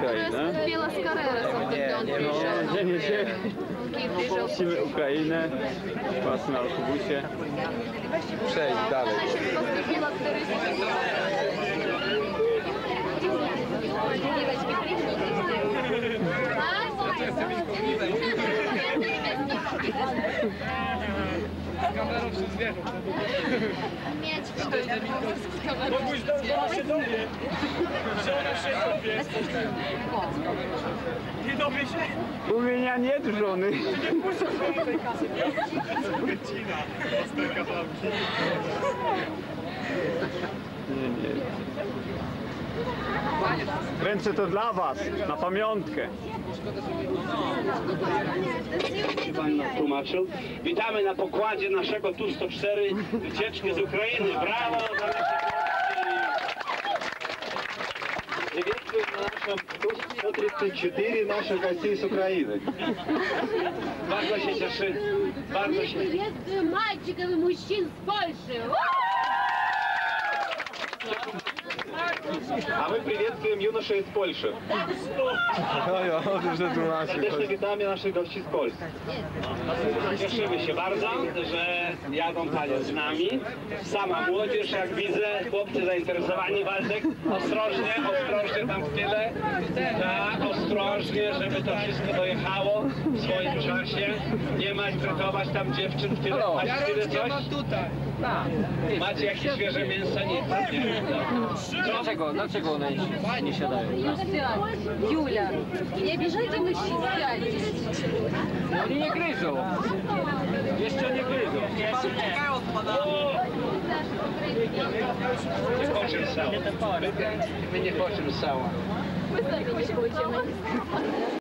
Ukraina. Nie. Musimy Ukrainę. Pas na autobusie. Przejdź dalej. Z kamerą się zwierzą. Mogłeś do nas się dowie. Że ona się dowie. Nie dowie się. U mnie nie żony. Nie puszczę tej kasy. Wycina. Osterka bramki. Nie. Ręce to dla was, na pamiątkę. Pan nas tłumaczył. Witamy na pokładzie naszego Tu-104 wycieczki z Ukrainy. Brawo za nasze Приветствуем на нашем Ту-134 наших гостей с Украины. Bardzo się cieszy. Bardzo się. Приветствую мальчиков и мужчин с Польши. A my приветствуем юношей из Польши. Że tłumaczy. Serdecznie witamy naszych gości z Polski. Cieszymy się bardzo, że jadą panie z nami. Sama młodzież, jak widzę, chłopcy zainteresowani. Waldek, ostrożnie tam w tyle. Tak, ostrożnie, żeby to wszystko dojechało w swoim czasie. Nie maltretować tam dziewczyn w tyle. Macie w tyle coś? Macie jakieś świeże mięso? Nie. Dlaczego one nie siadają? Юля, не обижайте мужчин, Oni nie gryzą. Jeszcze nie gryzą. Nie хочемо сала. Ми не хочемо сала. Мы сами не хотим.